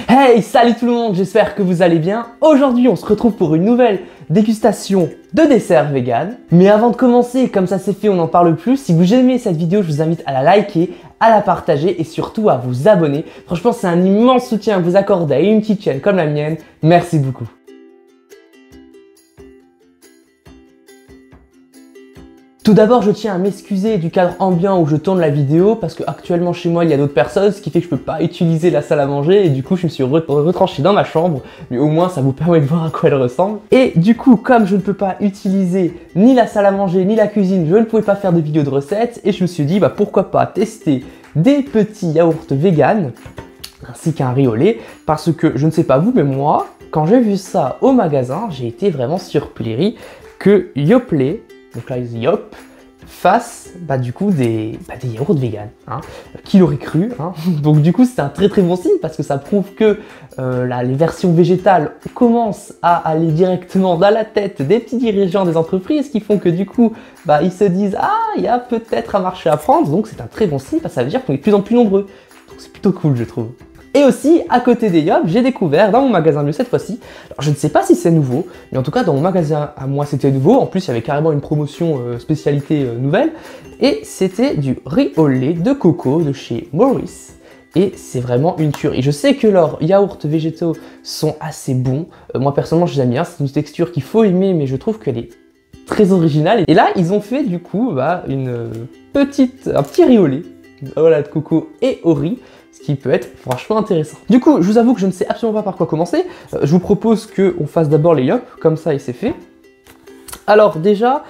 Hey, salut tout le monde, j'espère que vous allez bien. Aujourd'hui, on se retrouve pour une nouvelle dégustation de dessert vegan. Mais avant de commencer, comme ça c'est fait, on n'en parle plus. Si vous aimez cette vidéo, je vous invite à la liker, à la partager et surtout à vous abonner. Franchement, c'est un immense soutien que vous accordez à une petite chaîne comme la mienne. Merci beaucoup. Tout d'abord, je tiens à m'excuser du cadre ambiant où je tourne la vidéo parce que actuellement chez moi il y a d'autres personnes, ce qui fait que je peux pas utiliser la salle à manger et du coup je me suis retranché dans ma chambre, mais au moins ça vous permet de voir à quoi elle ressemble. Et du coup, comme je ne peux pas utiliser ni la salle à manger ni la cuisine, je ne pouvais pas faire de vidéo de recettes et je me suis dit pourquoi pas tester des petits yaourts vegan ainsi qu'un riz au lait parce que je ne sais pas vous, mais moi quand j'ai vu ça au magasin, j'ai été vraiment surpris que Yoplait, donc là, Yop, fasse du coup des yaourts vegan. Hein. Qui l'aurait cru hein. Donc du coup, c'est un très bon signe parce que ça prouve que les versions végétales commencent à aller directement dans la tête des petits dirigeants des entreprises qui font que du coup, ils se disent « Ah, il y a peut-être un marché à prendre ». Donc c'est un très bon signe parce que ça veut dire qu'on est de plus en plus nombreux. Donc c'est plutôt cool, je trouve. Et aussi, à côté des Yop, j'ai découvert dans mon magasin de cette fois-ci, alors je ne sais pas si c'est nouveau, mais en tout cas dans mon magasin à moi c'était nouveau, en plus il y avait carrément une promotion spécialité nouvelle, et c'était du riz au lait de coco de chez Maurice. Et c'est vraiment une tuerie. Je sais que leurs yaourts végétaux sont assez bons, moi personnellement je les aime bien, c'est une texture qu'il faut aimer, mais je trouve qu'elle est très originale. Et là ils ont fait du coup un petit riz au lait, voilà, de coco et au riz, ce qui peut être franchement intéressant. Du coup, je vous avoue que je ne sais absolument pas par quoi commencer. Je vous propose qu'on fasse d'abord les Yop, comme ça et c'est fait. Alors déjà,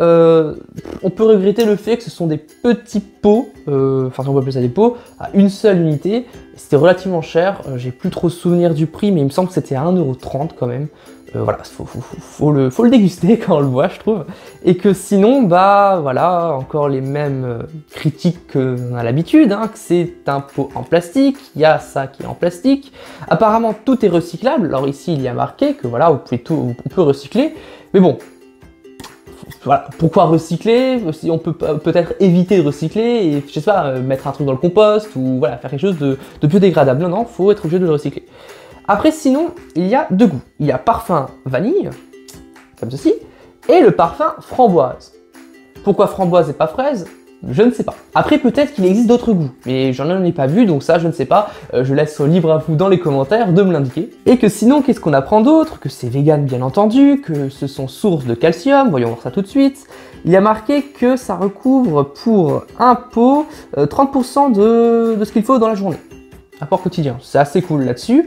on peut regretter le fait que ce sont des petits pots, enfin si on peut appeler ça des pots, à une seule unité. C'était relativement cher, j'ai plus trop souvenir du prix, mais il me semble que c'était à 1,30 € quand même. Voilà, faut le déguster quand on le voit, je trouve. Et que sinon, voilà, encore les mêmes critiques qu'on a l'habitude, hein, que c'est un pot en plastique, il y a ça qui est en plastique. Apparemment, tout est recyclable. Alors ici, il y a marqué que voilà, on peut recycler. Mais bon, voilà, pourquoi recycler si on peut peut-être éviter de recycler et, je sais pas, mettre un truc dans le compost ou voilà, faire quelque chose de biodégradable. Non, faut être obligé de le recycler. Après, sinon, il y a deux goûts. Il y a parfum vanille, comme ceci, et le parfum framboise. Pourquoi framboise et pas fraise? Je ne sais pas. Après, peut-être qu'il existe d'autres goûts, mais j'en ai pas vu, donc ça, je ne sais pas. Je laisse libre à vous dans les commentaires de me l'indiquer. Et que sinon, qu'est-ce qu'on apprend d'autre? Que c'est vegan, bien entendu, que ce sont sources de calcium, voyons voir ça tout de suite. Il y a marqué que ça recouvre pour un pot 30% de ce qu'il faut dans la journée. Apport quotidien, c'est assez cool là-dessus.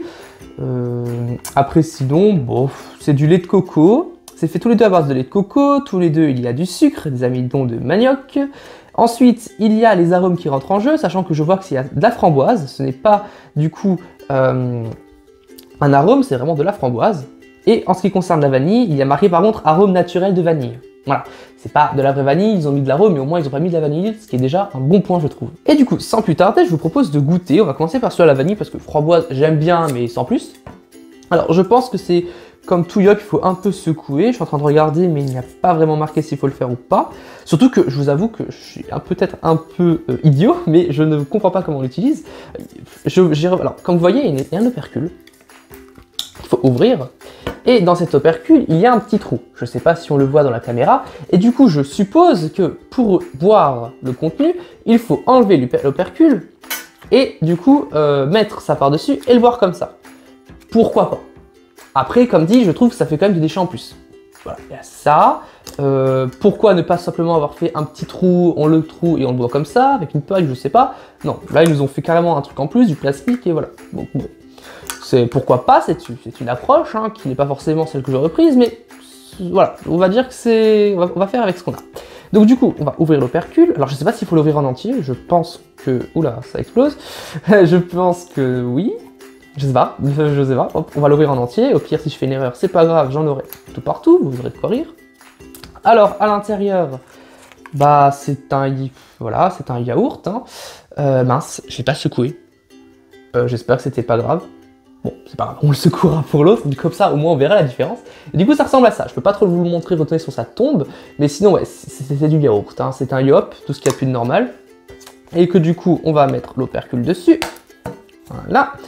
Après sinon, c'est du lait de coco. C'est fait tous les deux à base de lait de coco. Tous les deux, il y a du sucre, des amidons de manioc. Ensuite, il y a les arômes qui rentrent en jeu, sachant que je vois qu'il y a de la framboise. Ce n'est pas du coup un arôme, c'est vraiment de la framboise. Et en ce qui concerne la vanille, il y a marqué par contre arôme naturel de vanille. Voilà, c'est pas de la vraie vanille, ils ont mis de l'arôme, mais au moins ils ont pas mis de la vanille, ce qui est déjà un bon point je trouve. Et du coup, sans plus tarder, je vous propose de goûter. On va commencer par celui à la vanille parce que framboise j'aime bien, mais sans plus. Alors je pense que c'est comme tout Yop, il faut un peu secouer. Je suis en train de regarder, mais il n'y a pas vraiment marqué s'il faut le faire ou pas. Surtout que je vous avoue que je suis peut-être un peu idiot, mais je ne comprends pas comment on l'utilise. Alors, comme vous voyez, il y a un opercule. Il faut ouvrir. Et dans cet opercule, il y a un petit trou. Je ne sais pas si on le voit dans la caméra. Et du coup, je suppose que pour boire le contenu, il faut enlever l'opercule et du coup mettre ça par-dessus et le boire comme ça. Pourquoi pas? Après, comme dit, je trouve que ça fait quand même du déchet en plus. Voilà, il y a ça. Pourquoi ne pas simplement avoir fait un petit trou, on le trou et on le boit comme ça, avec une paille, je sais pas. Non, là, ils nous ont fait carrément un truc en plus, du plastique et voilà. Donc bon. Pourquoi pas, c'est une approche hein, qui n'est pas forcément celle que j'aurais prise, mais voilà, on va dire que c'est... On va faire avec ce qu'on a. Donc du coup, on va ouvrir l'opercule. Alors je sais pas s'il faut l'ouvrir en entier, je pense que... Oula, ça explose. Je pense que oui. Je sais pas. Hop, on va l'ouvrir en entier. Au pire, si je fais une erreur, c'est pas grave, j'en aurai tout partout, vous aurez de quoi rire. Alors, à l'intérieur, c'est un... Voilà, c'est un yaourt. Hein. Mince, je l'ai pas secoué. J'espère que c'était pas grave. Bon, c'est pas grave, on le secouera pour l'autre, comme ça au moins on verra la différence. Et du coup ça ressemble à ça, je peux pas trop vous le montrer, retenez sur sa tombe, mais sinon ouais, c'est du yaourt, hein. C'est un Yop, tout ce qu'il y a de plus de normal. Et que du coup on va mettre l'opercule dessus, voilà.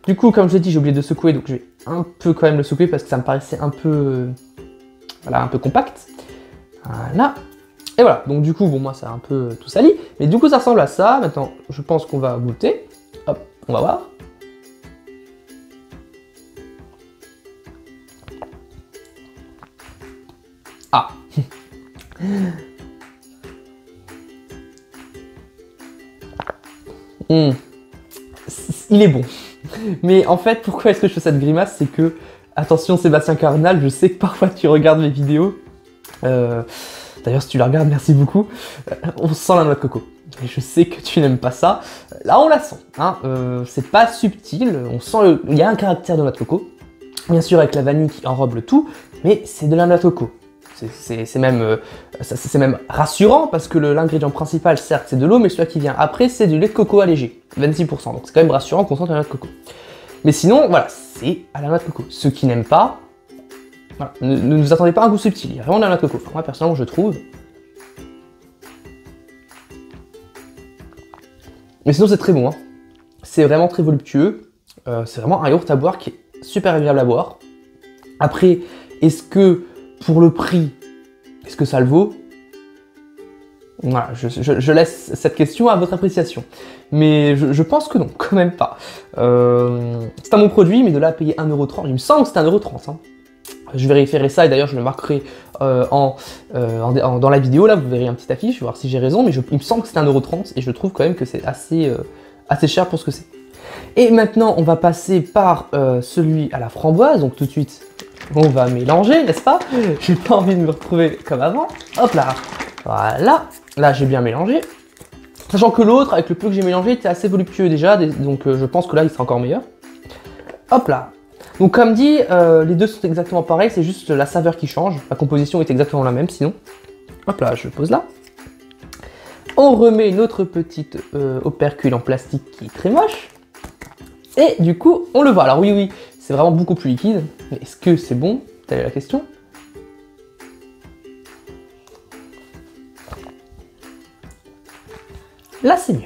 Du coup, comme je l'ai dit, j'ai oublié de secouer, donc je vais un peu quand même le secouer parce que ça me paraissait un peu, voilà, un peu compact. Voilà. Et voilà, donc du coup, bon, moi, ça a un peu tout sali, mais du coup, ça ressemble à ça. Maintenant, je pense qu'on va goûter. Hop, on va voir. Ah. Il est bon. Mais en fait, pourquoi est-ce que je fais cette grimace? C'est que, attention Sébastien Cardinal, je sais que parfois tu regardes mes vidéos. D'ailleurs, si tu la regardes, merci beaucoup. On sent la noix de coco. Et je sais que tu n'aimes pas ça. Là, on la sent. Hein. C'est pas subtil. On sent il y a un caractère de noix de coco. Bien sûr, avec la vanille qui enrobe le tout, mais c'est de la noix de coco. C'est même rassurant parce que l'ingrédient principal, certes, c'est de l'eau, mais celui qui vient après, c'est du lait de coco allégé, 26%. Donc c'est quand même rassurant qu'on sente la noix de coco. Mais sinon, voilà, c'est à la noix de coco. Ceux qui n'aiment pas, voilà, ne vous attendez pas à un goût subtil. Il y a vraiment de la noix de coco. Enfin, moi, personnellement, je trouve. Mais sinon, c'est très bon. Hein. C'est vraiment très voluptueux. C'est vraiment un yaourt à boire qui est super agréable à boire. Après, est-ce que pour le prix, est-ce que ça le vaut? Voilà, je laisse cette question à votre appréciation. Mais je pense que non, quand même pas. C'est un bon produit, mais de là à payer 1,30 €, il me semble que c'est 1,30 €. Hein. Je vérifierai ça et d'ailleurs je le marquerai dans la vidéo, là vous verrez un petit affiche, je vais voir si j'ai raison, mais il me semble que c'est 1,30 € et je trouve quand même que c'est assez cher pour ce que c'est. Et maintenant on va passer par celui à la framboise, donc tout de suite on va mélanger, n'est-ce pas? J'ai pas envie de me retrouver comme avant. Hop là, voilà, là j'ai bien mélangé. Sachant que l'autre, avec le peu que j'ai mélangé, était assez voluptueux déjà, donc je pense que là il sera encore meilleur. Hop là. Donc comme dit, les deux sont exactement pareils, c'est juste la saveur qui change. La composition est exactement la même sinon. Hop là, je le pose là. On remet notre petite opercule en plastique qui est très moche. Et du coup, on le voit. Alors oui, c'est vraiment beaucoup plus liquide. Mais est-ce que c'est bon? Telle est la question. Là, c'est mieux.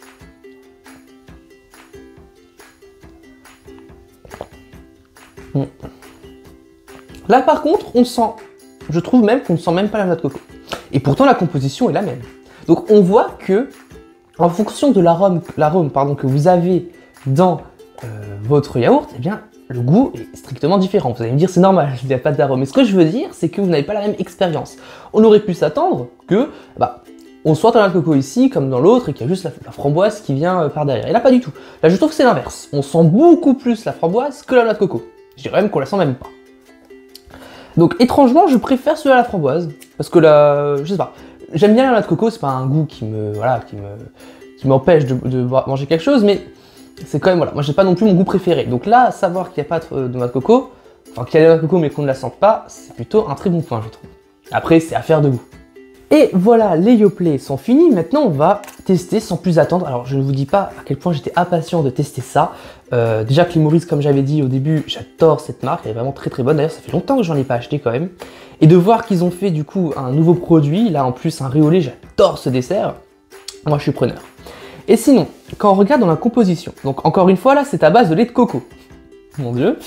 Là par contre, on sent, je trouve même qu'on ne sent même pas la noix de coco. Et pourtant la composition est la même. Donc on voit que, en fonction de l'arôme que vous avez dans votre yaourt, eh bien le goût est strictement différent. Vous allez me dire c'est normal, il n'y a pas d'arôme. Mais ce que je veux dire, c'est que vous n'avez pas la même expérience. On aurait pu s'attendre que, on soit dans la noix de coco ici, comme dans l'autre, et qu'il y a juste la framboise qui vient par derrière. Et là pas du tout. Là je trouve que c'est l'inverse. On sent beaucoup plus la framboise que la noix de coco. Je dirais même qu'on la sent même pas. Donc étrangement, je préfère celui à la framboise parce que là, je sais pas, j'aime bien la noix de coco, c'est pas un goût qui m'empêche de manger quelque chose, mais c'est quand même voilà, moi j'ai pas non plus mon goût préféré. Donc là, savoir qu'il n'y a pas de noix de coco, enfin qu'il y a de la noix de coco mais qu'on ne la sente pas, c'est plutôt un très bon point je trouve. Après, c'est affaire de goût. Et voilà, les Yoplait sont finis. Maintenant, on va tester sans plus attendre. Alors, je ne vous dis pas à quel point j'étais impatient de tester ça. Déjà que les Maurice, comme j'avais dit au début, j'adore cette marque. Elle est vraiment très très bonne. D'ailleurs, ça fait longtemps que j'en ai pas acheté quand même. Et de voir qu'ils ont fait du coup un nouveau produit, là en plus un riz au lait, j'adore ce dessert. Moi, je suis preneur. Et sinon, quand on regarde dans la composition, donc encore une fois là, c'est à base de lait de coco. Mon dieu.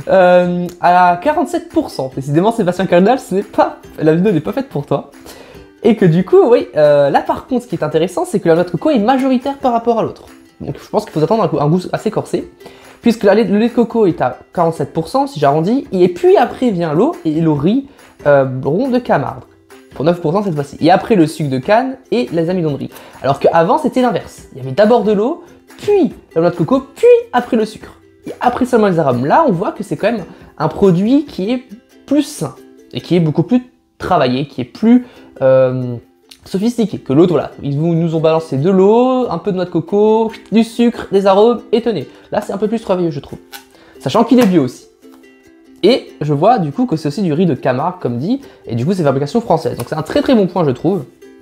À 47%. Décidément, Sébastien Cardinal, la vidéo n'est pas faite pour toi. Et que du coup, oui, là par contre, ce qui est intéressant, c'est que la noix de coco est majoritaire par rapport à l'autre. Donc je pense qu'il faut attendre un goût assez corsé, puisque le lait de coco est à 47%, si j'arrondis, et puis après vient l'eau et le riz rond de Camargue, pour 9% cette fois-ci. Et après le sucre de canne et les amidons de riz. Alors qu'avant, c'était l'inverse. Il y avait d'abord de l'eau, puis la noix de coco, puis après le sucre. Et après seulement les arômes. Là, on voit que c'est quand même un produit qui est plus sain, et qui est beaucoup plus travaillé, qui est plus sophistiqué que l'autre. Voilà, ils nous ont balancé de l'eau, un peu de noix de coco, du sucre, des arômes et tenez. Là c'est un peu plus travailleux je trouve, sachant qu'il est bio aussi. Et je vois du coup que c'est aussi du riz de Camargue comme dit, et du coup c'est fabrication française, donc c'est un très très bon point je trouve.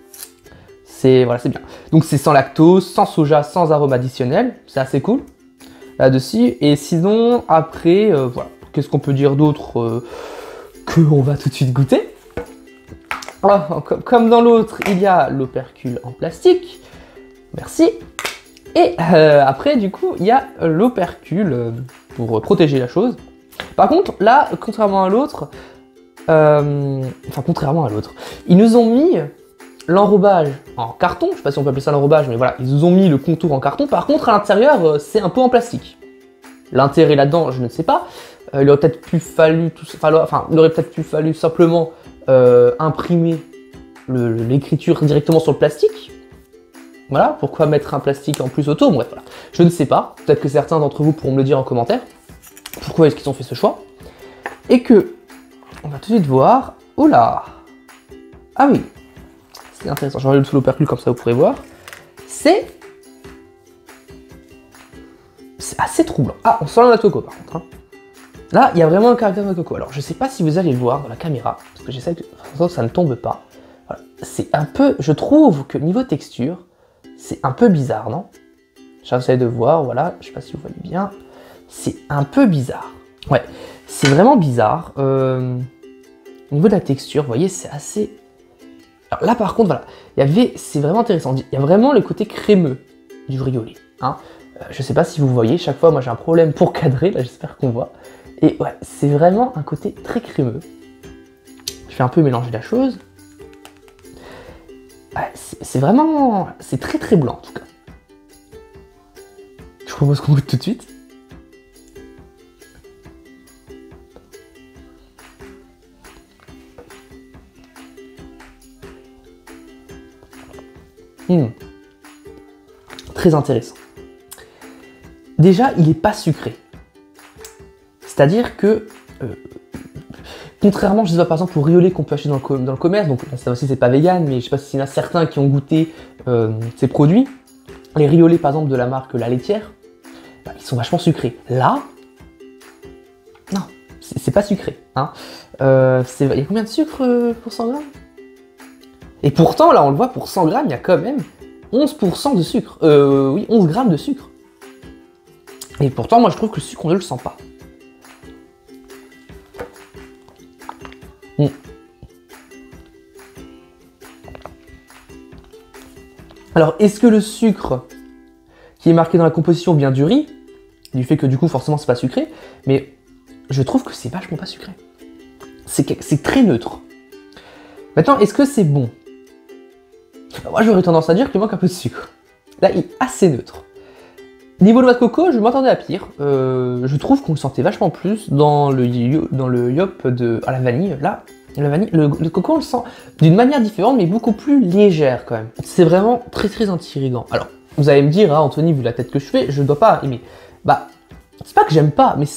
Voilà, c'est bien. Donc c'est sans lactose, sans soja, sans arôme additionnel, c'est assez cool là-dessus. Et sinon après voilà, qu'est-ce qu'on peut dire d'autre que on va tout de suite goûter. Oh, comme dans l'autre, il y a l'opercule en plastique. Merci. Et après, du coup, il y a l'opercule pour protéger la chose. Par contre, là, contrairement à l'autre, ils nous ont mis l'enrobage en carton. Je sais pas si on peut appeler ça l'enrobage, mais voilà, ils nous ont mis le contour en carton. Par contre, à l'intérieur, c'est un peu en plastique. L'intérêt là-dedans, je ne sais pas. Il aurait peut-être pu fallu simplement imprimer l'écriture directement sur le plastique. Voilà, pourquoi mettre un plastique en plus autour? Bref, voilà. Je ne sais pas. Peut-être que certains d'entre vous pourront me le dire en commentaire. Pourquoi est-ce qu'ils ont fait ce choix? Et que, on va tout de suite voir. Oula! Ah oui, c'est intéressant. Je regarde sous l'opercule comme ça, vous pourrez voir. C'est assez troublant. Ah, on sent la noix de coco par contre. Hein. Là, il y a vraiment un caractère de noix de coco. Alors, je sais pas si vous allez le voir dans la caméra, parce que j'essaie que ça ne tombe pas. Voilà. C'est un peu, je trouve que niveau texture, c'est un peu bizarre, non? J'essaie de voir, voilà, je sais pas si vous voyez bien. C'est un peu bizarre. Ouais, c'est vraiment bizarre. Au niveau de la texture, vous voyez, c'est assez... Alors là, par contre, voilà, c'est vraiment intéressant. Il y a vraiment le côté crémeux du riolet. Hein. Je sais pas si vous voyez, chaque fois, moi j'ai un problème pour cadrer, là j'espère qu'on voit. Et ouais, c'est vraiment un côté très crémeux. Je fais un peu mélanger la chose. Ouais, c'est vraiment... C'est très très blanc en tout cas. Je propose qu'on goûte tout de suite. Très intéressant. Déjà, il n'est pas sucré. C'est-à-dire que, contrairement, je sais pas, par exemple, au riolet qu'on peut acheter dans le commerce, donc ça aussi c'est pas vegan, mais je sais pas s'il y en a certains qui ont goûté ces produits. Les riolets, par exemple, de la marque La Laitière, bah, ils sont vachement sucrés. Là, non, c'est pas sucré. Hein. Il y a combien de sucre pour 100 grammes? Et pourtant, là, on le voit, pour 100 grammes, il y a quand même 11% de sucre. Oui, 11 grammes de sucre. Et pourtant, moi, je trouve que le sucre, on ne le sent pas. Alors, est-ce que le sucre qui est marqué dans la composition vient du riz? Du fait que, du coup, forcément, c'est pas sucré. Mais je trouve que c'est vachement pas sucré. C'est très neutre. Maintenant, est-ce que c'est bon? Moi, j'aurais tendance à dire qu'il manque un peu de sucre. Là, il est assez neutre. Niveau noix de coco, je m'attendais à pire. Je trouve qu'on le sentait vachement plus dans le yop à la vanille. Là, le coco, on le sent d'une manière différente, mais beaucoup plus légère quand même. C'est vraiment très très intriguant. Alors, vous allez me dire, hein, Anthony, vu la tête que je fais, je ne dois pas aimer. Bah, c'est pas que j'aime pas, mais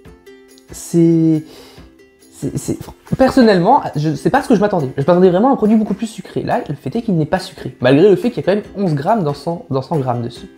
personnellement, c'est pas ce que je m'attendais. Je m'attendais vraiment à un produit beaucoup plus sucré. Là, le fait est qu'il n'est pas sucré, malgré le fait qu'il y a quand même 11 grammes dans 100 grammes dessus.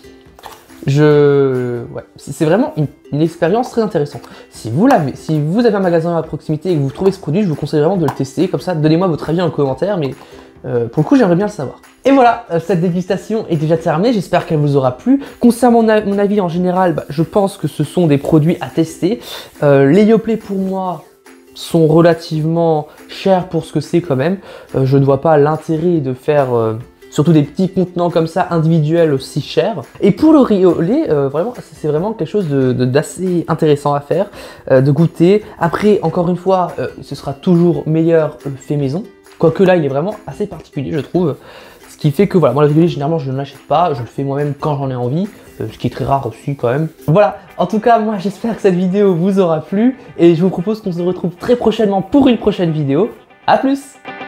Ouais, c'est vraiment une expérience très intéressante. Si vous avez un magasin à proximité et que vous trouvez ce produit, je vous conseille vraiment de le tester. Comme ça, donnez-moi votre avis en commentaire, mais pour le coup, j'aimerais bien le savoir. Et voilà, cette dégustation est déjà terminée, j'espère qu'elle vous aura plu. Concernant mon avis en général, bah, je pense que ce sont des produits à tester. Les Yoplait pour moi sont relativement chers pour ce que c'est quand même. Je ne vois pas l'intérêt de faire... surtout des petits contenants comme ça, individuels aussi chers. Et pour le riolet, vraiment, c'est vraiment quelque chose d'assez intéressant à faire, de goûter. Après, encore une fois, ce sera toujours meilleur fait maison. Quoique là, il est vraiment assez particulier, je trouve. Ce qui fait que, voilà, moi le riolet, généralement, je ne l'achète pas. Je le fais moi-même quand j'en ai envie, ce qui est très rare aussi quand même. Voilà, en tout cas, moi, j'espère que cette vidéo vous aura plu. Et je vous propose qu'on se retrouve très prochainement pour une prochaine vidéo. A plus!